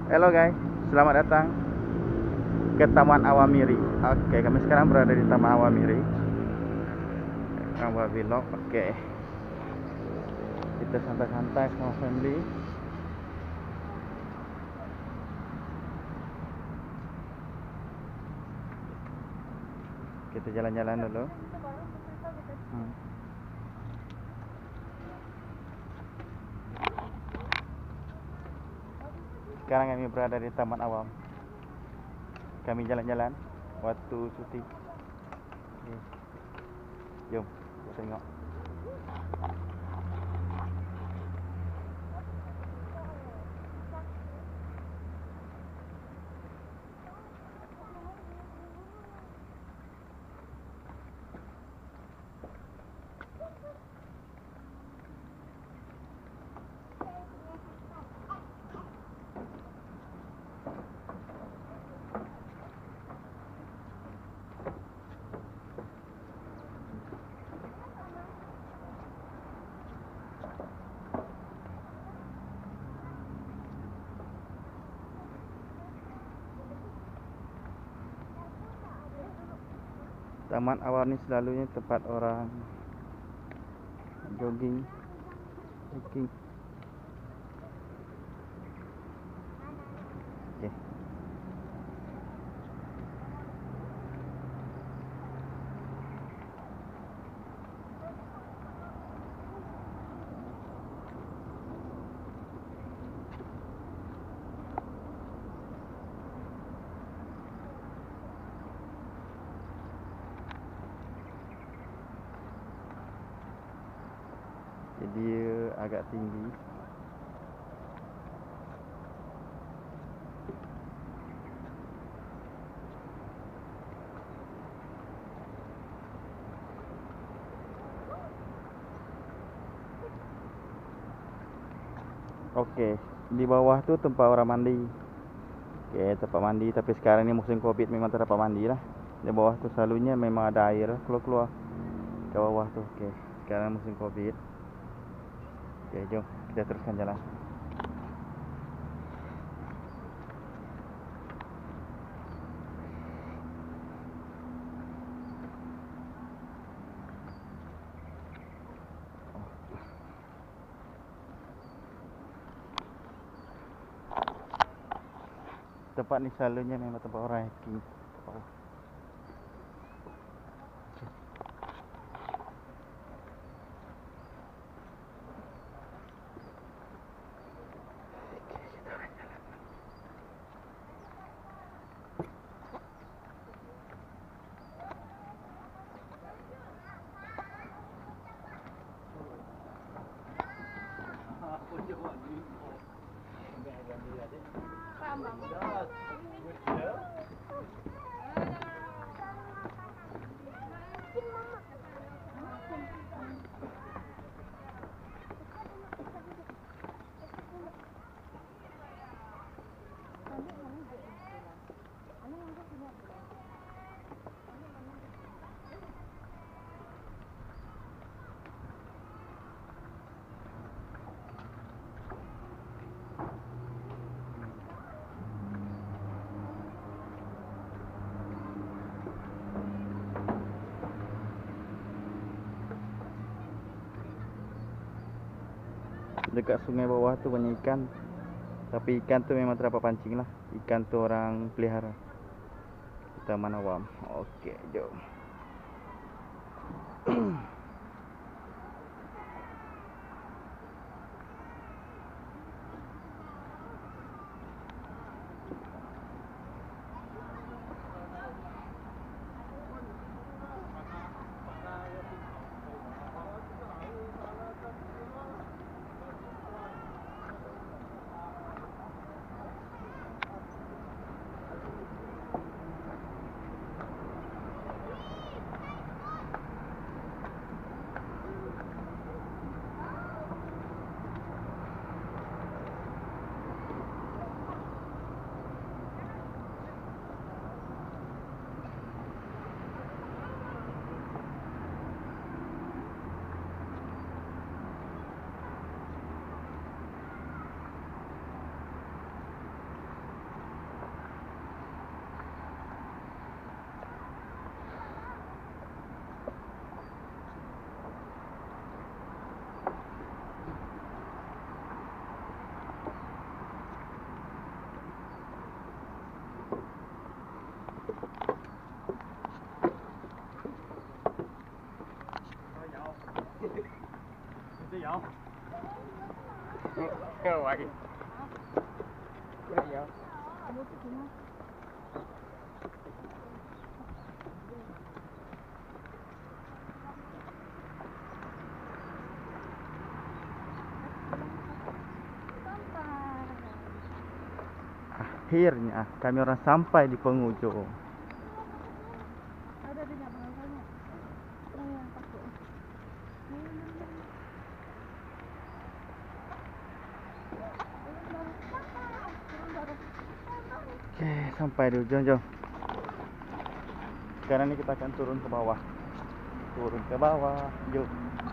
Hello guys, selamat datang ke Taman Awam Miri. Oke, kami sekarang berada di Taman Awam Miri. Sekarang buat vlog. Oke, kita santai-santai sama family. Kita jalan-jalan dulu. Sekarang kami berada di Taman Awam. Kami jalan-jalan waktu cuti. Jom kita tengok. Taman Awam ini selalunya tempat orang jogging, hiking. Okay. Jadi dia agak tinggi. Okey, di bawah tu tempat orang mandi. Okey, tempat mandi, tapi sekarang ni musim Covid memang tak dapat mandi lah. Di bawah tu selalunya memang ada air keluar-keluar ke bawah tu. Okey, sekarang musim Covid. Okey, jom kita teruskan jalan. Tempat ni selalunya memang tempat orang hiking. Dekat sungai bawah tu banyak ikan. Tapi ikan tu memang tak dapat pancing lah. Ikan tu orang pelihara. Taman Awam. Okey, jom. Akhirnya kami orang sampai di penghujung. Oke, sampai di ujung, jom. Sekarang ini kita akan turun ke bawah. Turun ke bawah, yuk.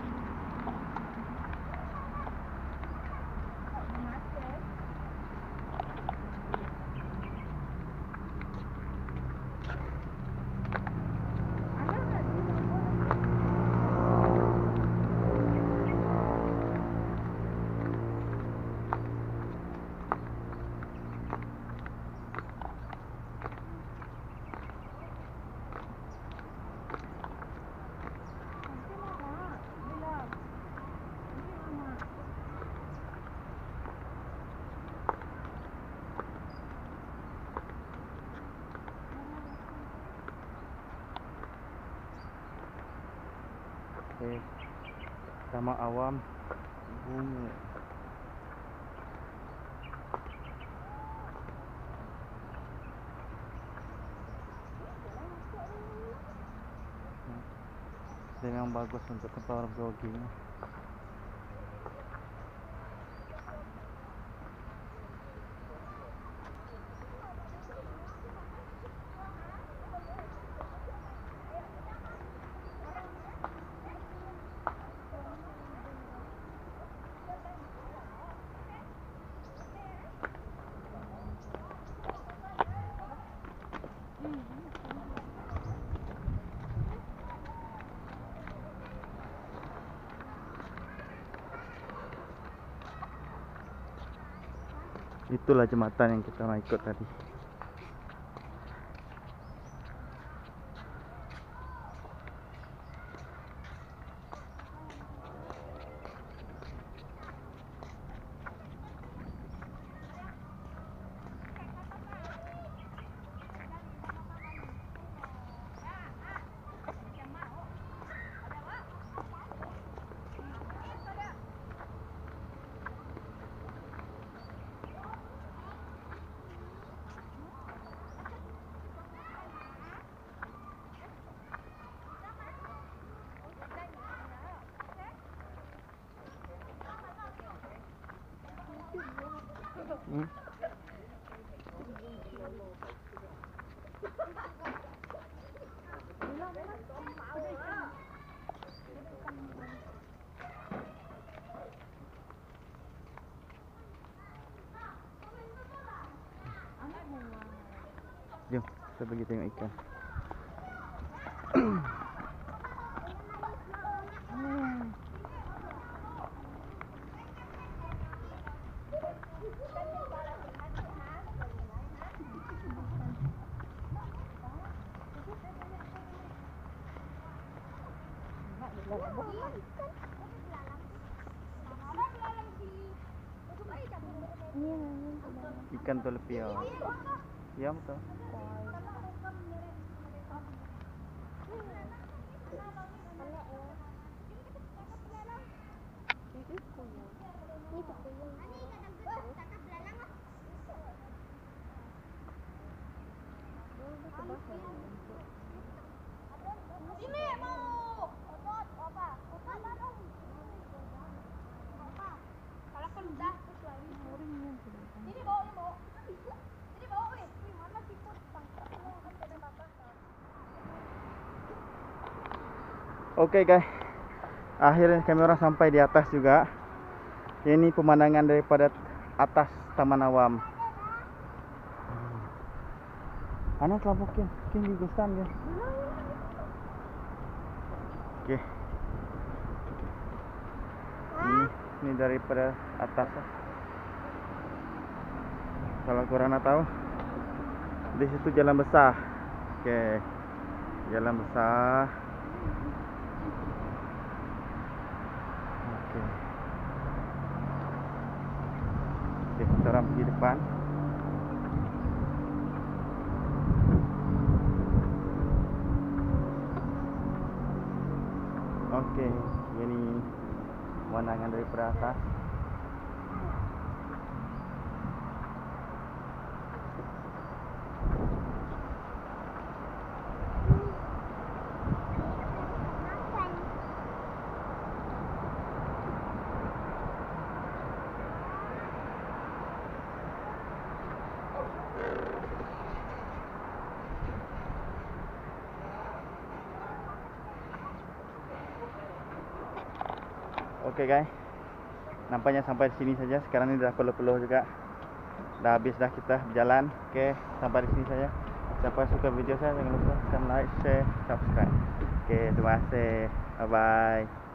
Oke, Taman Awam Miri. Dengan bagus untuk tempat orang jogging. Itulah jembatan yang kita mau ikut tadi. Jom, kita pergi tengok ikan. Ikan telepia. Ya betul. Ini mau apa? Kalau udah terus lagi. Ini bawa. Ini bawa, weh. Mana siput Oke guys, akhirnya kami orang sampai di atas juga. Ini pemandangan daripada atas Taman Awam. Anak lampukin, king gugusan ya. Oke. Ini daripada atas. Kalau korang nak tahu, di situ jalan besar. Oke, jalan besar. Oke. orang pergi depan. Okey, ini pemandangan daripada atas. Okey guys, nampaknya sampai di sini saja. Sekarang ni dah peluh-peluh juga. Dah habis dah kita berjalan. Okey, sampai di sini saja. Siapa suka video saya, jangan lupa tekan like, share, subscribe. Okey, terima kasih. Bye bye.